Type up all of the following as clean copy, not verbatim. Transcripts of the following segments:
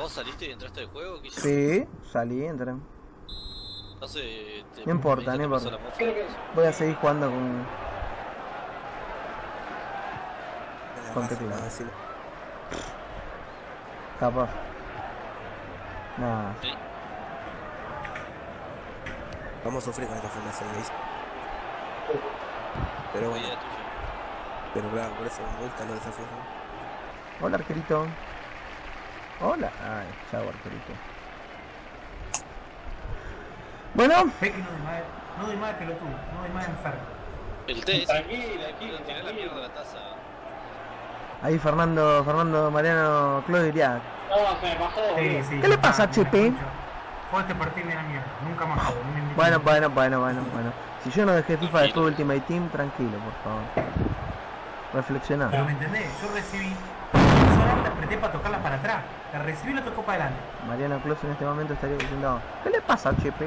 ¿Vos saliste y entraste del juego? ¿Qué Sí, salí, entré. Entonces, No importa, no importa. Voy a seguir jugando con teclado. Capaz. Nada. Sí. Vamos a sufrir con esta formación, ¿veis? Pero bueno. Pero claro, por eso me gustan los desafíos, ¿no? Hola, arquerito. Hola. Ay, chao, arquerito. Bueno. No doy más de pelotudo, no doy más de enfermo. El té, tranquila, tirá la mierda de la taza. Ahí Fernando Mariano Clodiriac. No, se me pasó. Sí, ¿Qué le pasa, Chepe? Juego este partido me da mierda, nunca más juego. Bueno. Si yo no dejé FIFA después de Ultimate Team, tranquilo, por favor. Reflexioná. Pero me entendés, yo recibí, solamente apreté para tocarla para atrás. La recibí y la tocó para adelante. Mariano Clos en este momento estaría diciendo: ¿qué le pasa, Chepe?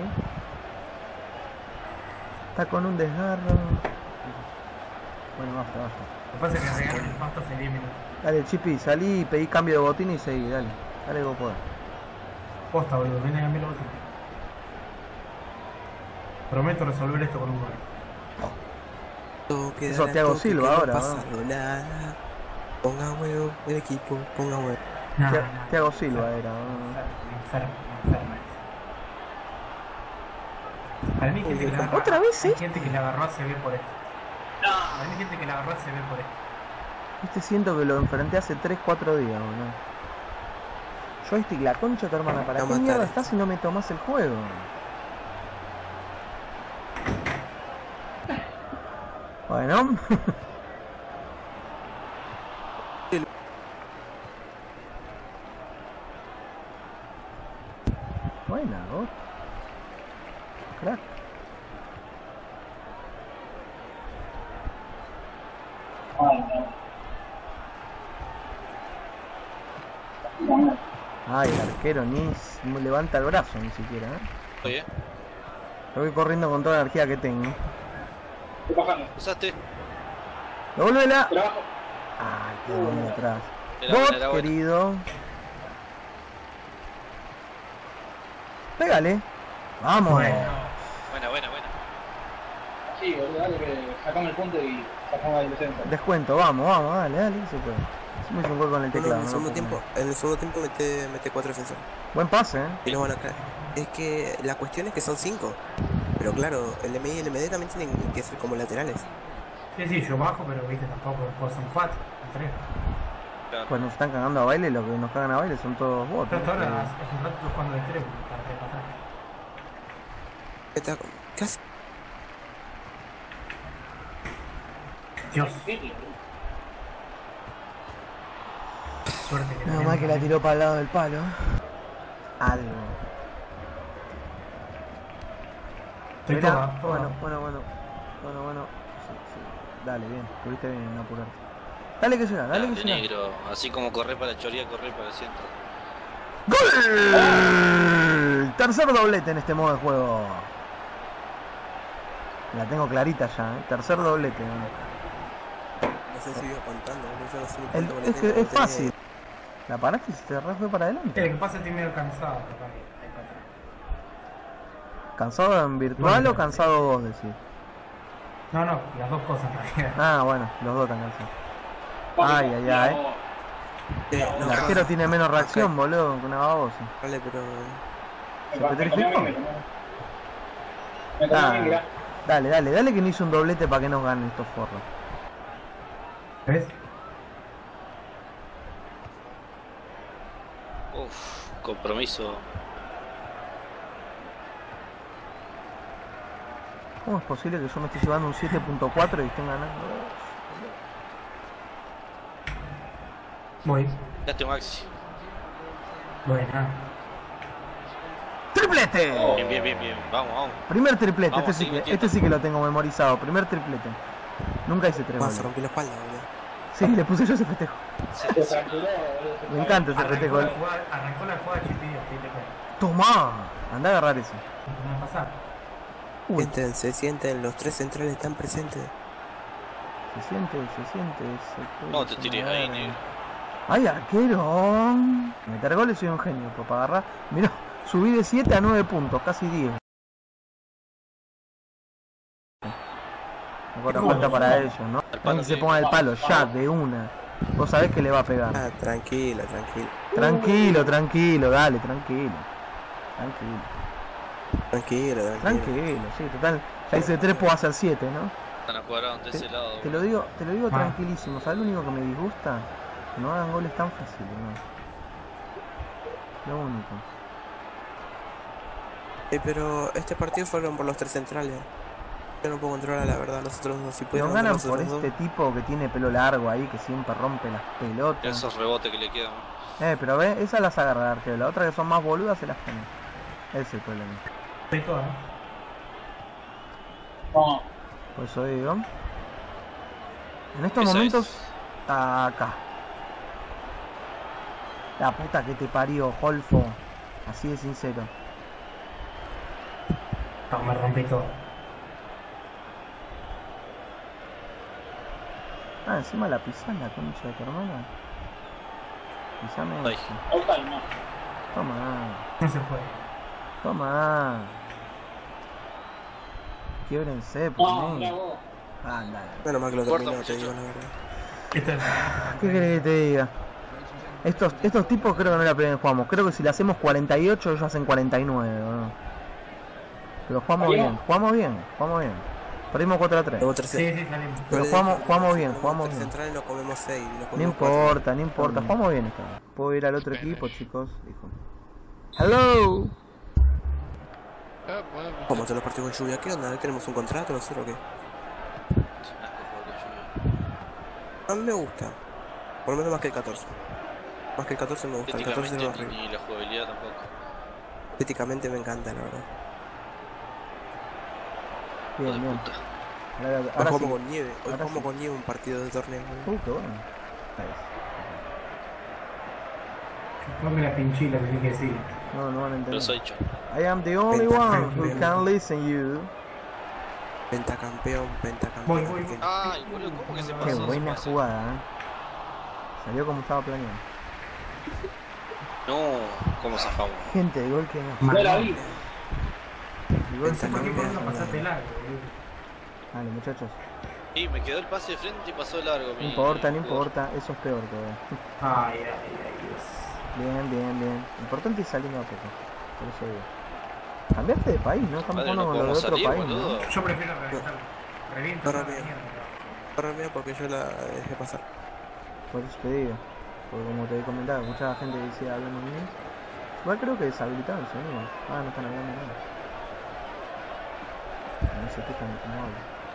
Está con un desgarro. Bueno, basta. Lo que pasa es que regalan el pasto hace 10 minutos. Dale, Chipi, salí, pedí cambio de botín y seguí, dale que vos podés. Posta, boludo, ven a cambiar la botín. Prometo resolver esto con un gol. Eso Thiago Silva ahora, ¿no? Ponga huevo, el equipo, ponga huevo. Thiago Silva era. Enfermo. Para mí gente que la agarró. ¿Otra vez, Hay gente que la agarró a CB por esto. Para mí gente que la agarró a CB por esto. Viste, siento que lo enfrenté hace 3-4 días, boludo. Joystick, la concha de tu hermana, ¿para qué mierda estás si no me tomás el juego? Bueno. Buena, ¿no? Crack. Ay, el arquero ni levanta el brazo ni siquiera, ¿eh? Oye. Voy corriendo con toda la energía que tengo. Usaste. ¡Devuélvela! Ay, qué bonito atrás. Bot, querido. Pégale. Vamos. Buena. Sí, boludo, dale que sacamos el punto y sacamos el descenso. Descuento, vamos, dale, que se puede. Me hizo un gol con el teclado. En el segundo tiempo mete 4 defensores. Buen pase, Y nos van a caer. Es que la cuestión es que son 5. Pero claro, el MI y el MD también tienen que ser como laterales. Sí, yo bajo, pero viste, tampoco son 4, 3. Pues nos están cagando a baile, lo que nos cagan a baile son todos bots. Pero ahora hace un rato estoy jugando de 3, para atrás. ¿Qué hace? Dios. Suerte que Nada más que la tiró para el lado del palo. Algo. Estoy Mirá, toda. Bueno. Sí. Dale, bien, tuviste bien, no apurarte. Dale que llega, dale que llega. Negro, así como correr para la choría, correr para el centro. ¡Gol! Tercer doblete en este modo de juego. La tengo clarita ya, tercer doblete. No sé si iba contando, no sé Es que es fácil. La paraste y se te fue para adelante. El que pasa estoy medio cansado, capaz. ¿Cansado en virtual o cansado vos decís? No, las dos cosas en realidad. Ah, bueno, los dos están cansados. Ay. El arquero tiene menos reacción, boludo, que una babosa. Vale, pero... ¿Se petrificó? Dale que no hizo un doblete para que nos ganen estos forros. ¿Ves? Compromiso. ¿Cómo es posible que yo me esté llevando un 7.4 y estén ganando? Voy. Date un Maxi. Buena. ¡Triplete! Bien. Vamos. Primer triplete, Vamos, este sí que lo tengo memorizado. Primer triplete. Nunca hice 3 goles. Se rompió la espalda, boludo. Sí, le puse yo ese festejo. Me encanta ese festejo. Arrancó la jugada Chipi. Tomá, anda a agarrar ese. ¿Qué va a pasar? Se sienten, los 3 centrales están presentes. Se siente. No te tires ahí, negro. ¡Ay, arquero! meter goles soy un genio, pero para agarrar... Mirá, subí de 7 a 9 puntos, casi 10. Ahora falta para ellos, ¿no? Alguien que se ponga el palo, ya, de una. Vos sabés que le va a pegar. Ah, tranquilo. Tranquilo, dale, tranquilo, sí, total. Ya hice 3, puedo hacer 7, ¿no? Están a cuadrado de ese lado. Te lo digo tranquilísimo. ¿Sabes lo único que me disgusta? Que no hagan goles tan fáciles, ¿no? Lo único. Pero este partido fueron por los 3 centrales. Yo no puedo controlar la verdad, los otros dos si pueden. No ganan por este tipo que tiene pelo largo ahí, que siempre rompe las pelotas. Esos rebotes que le quedan. Pero ve, esas las agarra el arquero. La otra que son más boludas se las pone. Ese es el problema. De todo, Vamos. Por eso digo. En estos Esa momentos, acá. La puta que te parió, Holfo. Así de sincero. No, me rompí todo. Ah, encima la pisás, la concha de tu hermana. Pisame Ay. eso. Total, no. Toma. No se puede. Toma. Quiébrense, por No, mí. mira vos. Anda. Menos mal que lo Corta, terminó, te muchacho. digo la verdad. Esto es... ¿Qué querés que te diga? Estos tipos creo que no es la primera vez que jugamos. Creo que si le hacemos 48 ellos hacen 49, ¿no? Pero jugamos bien. Perdimos 4-3. Luego Sí, tercero. sí, salimos. Pero jugamos bien, jugamos bien. Centrales nos comemos 6. No importa, jugamos bien esta vez. ¿Puedo ir al otro equipo, chicos? Dijo. Hello. ¿Cómo te los partidos con lluvia? ¿Qué onda? ¿Tenemos un contrato no sé o qué? A mí me gusta. Por lo menos más que el 14. Más que el 14 me gusta. El 14 no es horrible. Ni la jugabilidad tampoco. Estéticamente me encanta, la verdad. Bien, Hijo de bien. puta. Ahora Hoy sí. jugamos con nieve. Hoy Ahora jugamos sí. con nieve un partido de torneo. ¿no? Qué bueno. Ponme la pinchila que tiene que decir. No van a entender. Pero soy yo. I am the only one who can listen you. Pentacampeón. Voy. Ay, boludo, ¿cómo que se pasó? Qué ese buena pase? jugada, Salió como estaba planeado. No, ¿cómo zafamos? Gente, de gol que no. No la vi. El gol se ¿Por qué cambió. por no pasaste largo, boludo? Dale, muchachos. Y me quedó el pase de frente y pasó largo. No importa, eso es peor todavía. Ay, Dios. Bien. Importante es saliendo a poco. Por eso digo. Cambiaste de país, ¿no? Estamos Madre, no jugando con los de podemos otro salir, país, ¿no? boludo. Yo prefiero reventarlo. Reviento Ahora toda la bien. mierda. Ahora mía porque yo la dejé pasar. Por eso te digo. Porque como te he comentado, mucha gente decía hablando inglés. Igual creo que deshabilitaron el sonido. Ah, no están hablando nada. No se fijan de cómo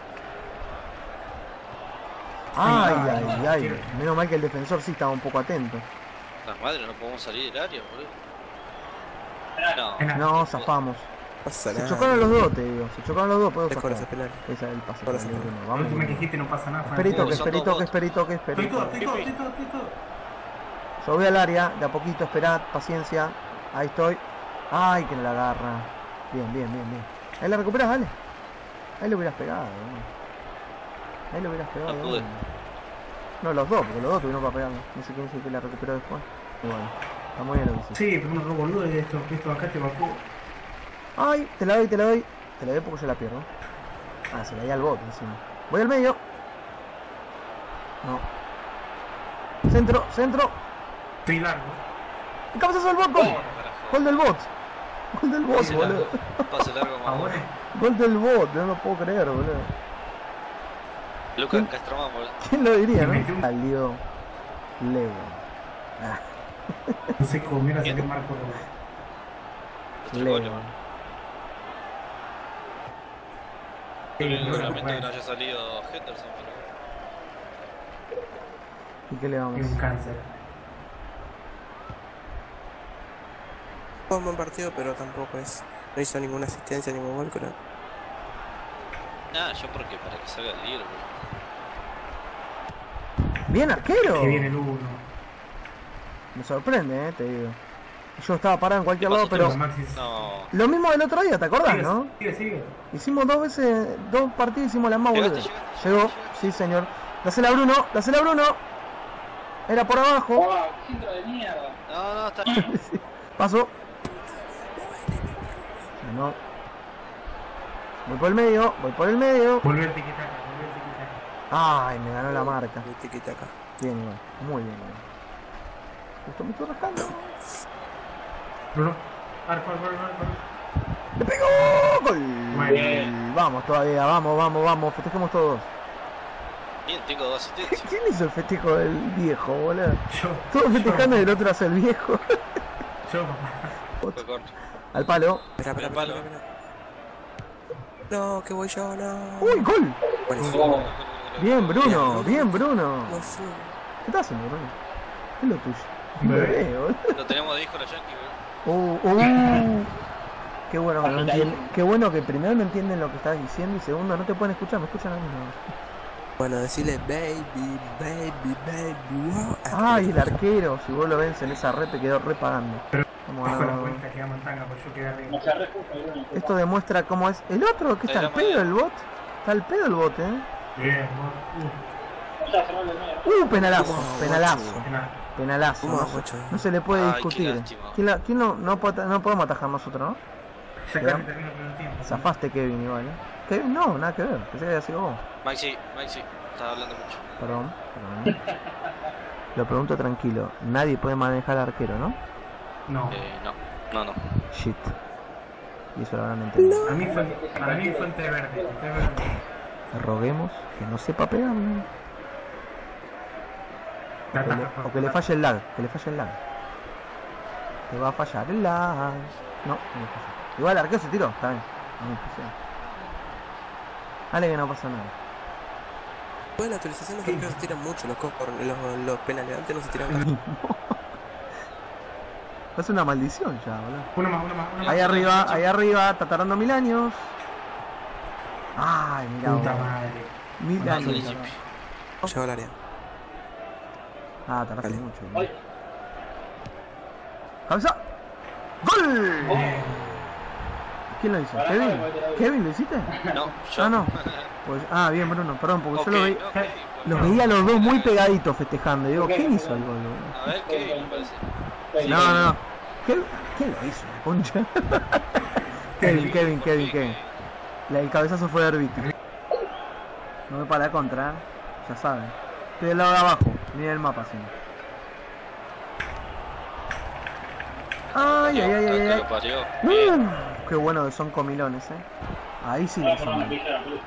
hablo. Ay. Menos mal que el defensor sí estaba un poco atento. La madre, no podemos salir del área, boludo. No, No, zafamos. Pasa Se nada. chocaron los dos, te digo. Se chocaron los dos, puedo Es con ese zafar. penal. Ese es el pase Ahora para sí. el Bruno. La Vamos. última que dijiste no pasa nada. Esperito, que Son esperito, dos que bots. esperito, que Estoy esperito. todo. Yo voy al área, de a poquito, esperad, paciencia. Ahí estoy. Ay, que no la agarra. Bien. Ahí la recuperas, dale. Ahí lo hubieras pegado, ¿no? Ahí lo hubieras pegado. No pude. ¿no? No, los dos, porque los dos tuvieron para pegarlo. No sé quién es el que la recuperó después. Y bueno, está muy bien lo que hiciste. Sí, pero uno boludo de esto acá te evacúo. Ay, te la doy. Te la doy porque yo la pierdo. Ah, se la di al bot encima. Voy al medio. No. Centro. Estoy largo. ¿Qué cabezazo del bot? Gol. Gol del bot. Gol del bot, Pase boludo. largo. Pase largo, mamá. Ahora. Gol del bot, no lo puedo creer, boludo. Lucas Castromán, boludo. ¿Quién lo diría, Se no? metió un- Salió Leo. Ah, No sé cómo mira salió Marco Rubio. Nuestro Leo. gol, boludo. Sí, Lamento no, que no haya salido Henderson, pero... ¿Y qué le vamos? Tiene un cáncer. Fue un buen partido, pero tampoco es. No hizo ninguna asistencia, ningún gol, creo. Nah, yo porque para que salga el libro, boludo. Bien, arquero. Que viene el 1. Me sorprende, te digo. Yo estaba parado en cualquier ¿Qué lado, pasó, pero Maxis. No, lo mismo del otro día, ¿te acordás, no? Sigue. Hicimos dos partidos, hicimos la más Llegaste, boluda. llegaste. Llegó, sí señor. Dásela a Bruno. Era por abajo. ¡Oh, centro de mierda! No, está. Sí. Paso. No. Voy por el medio, voy por el medio. Volver el tiquitaca, volver el tiquitaca. Ay, me ganó la marca. El tiki-taka. Bien, igual. Muy bien, igual. Justo me estoy rascando. Bruno. Arco. ¡Le pegó! ¡Gol! Muy bien. Vamos todavía, vamos. Festejemos todos. Bien, tengo 2 asistencias. ¿Quién hizo el festejo del viejo, boludo? Yo. Todos festejando y el otro hace el viejo. Yo, papá. Fue corto. Al palo. Espera. No, que voy yo, no. ¡Uy, gol! Buenísimo. Bien, Bruno, bien, Bruno. No sé. ¿Qué estás haciendo, Bruno? ¿Qué es lo tuyo? Un bebé. boludo. Lo tenemos de hijo la Yankee, bro. Qué bueno que no entienden. Qué bueno que primero no entienden lo que estás diciendo y segundo no te pueden escuchar, me escuchan a mí no. Bueno, decirle baby, wow. Ay, el arquero, si vos lo ves en esa red te quedó repagando. Vamos Bajo la ganando. cuenta que damos en tanga, pues yo quedé arriba. Me cerré justo, Bruno. Esto demuestra cómo es. El otro que está al pedo el bot. Está al pedo el bot, Bien, Ya cerró el de medio. Penalazo, penalazo. nada. Penalazo. Vamos, No, guacho. no se le puede Ay, qué discutir. lástima. ¿Quién no podemos atajar nosotros, no? Ya Bien. casi termino el primer tiempo. Zafaste Kevin igual, Kevin no, nada que ver. Pensé que había sido vos. Maxi, estaba hablando mucho. Perdón. Lo pregunto tranquilo. Nadie puede manejar al arquero, ¿no? No. No. Shit. Y eso lo habrán entendido. Para mí fue el té verde. El té verde. Le roguemos que no sepa pegarle. O que le falle el lag. Que le falle el lag. Te va a fallar el lag. No, no le falla. Igual el arquero se tiró. Está bien. No pasa. Dale que no pasa nada. Después de la actualización los arqueros se tiran mucho, los penales. Antes no se tiraban casi. Es una maldición ya, boludo. Una más. Ahí arriba, está tardando 1000 años. Ay, mira. Puta vos. madre. 1000 años. principio. Llegó al área. Ah, tardaste Dale. mucho. Ay. ¡Cabeza! ¡Gol! Bien. ¿Quién lo hizo? Pará, ¿Kevin? pará, pará. ¿Kevin lo hiciste? No, yo. Ah, no. Pues, bien, Bruno, perdón, porque Ok, yo ok. los veía a los dos muy pegaditos festejando. Y digo, Ok, ¿quién ok. hizo el gol, boludo? A ver, ¿qué me parece? No. ¿Quién lo hizo, la concha? Kevin. El cabezazo fue de Herbiti. No me para la contra, ya saben. Estoy del lado de abajo, miren el mapa, así. Ay. Lo parió. Qué bueno que son comilones, Ahí sí le hizo mal. Ahí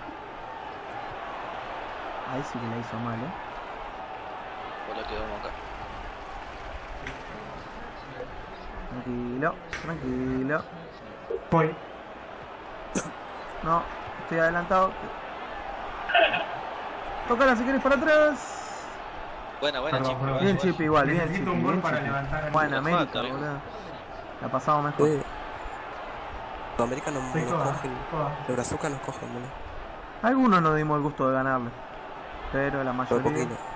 sí que le hizo mal, Hola, quedamos acá. Tranquilo. Voy. No, estoy adelantado. Tócala si querés para atrás. Buena, Perdón, Chipi. perdón. Bien, Chipi, igual, bien, Necesito Chipi. un gol Bien, para Chipi. levantar el- Buena La América, falta, boludo. La pasamos mejor. Los americanos Estoy nos toda. cogen. Los brazucas nos cogen, boludo. Algunos nos dimos el gusto de ganarle. Pero la Por mayoría. poquito.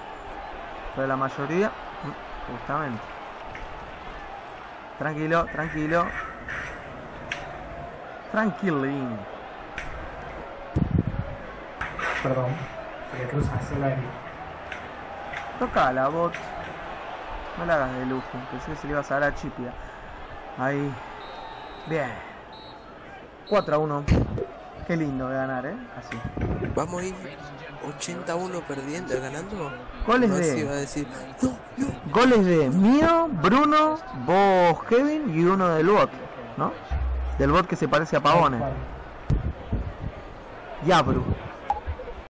Justamente. Tranquilo. Tranquilín. Perdón. Se le cruza hacia el aire. Toca la bot. No la hagas de lujo. Pensé que se le ibas a dar a Chipia. Ahí. Bien. 4-1. Qué lindo de ganar, así. Vamos a ir 81 perdiendo, ganando. Goles No de- se iba a decir. No. Goles de mío, Bruno, vos, Kevin y uno del bot, ¿no? Del bot que se parece a Pavone. ¿Cuál? Yabru.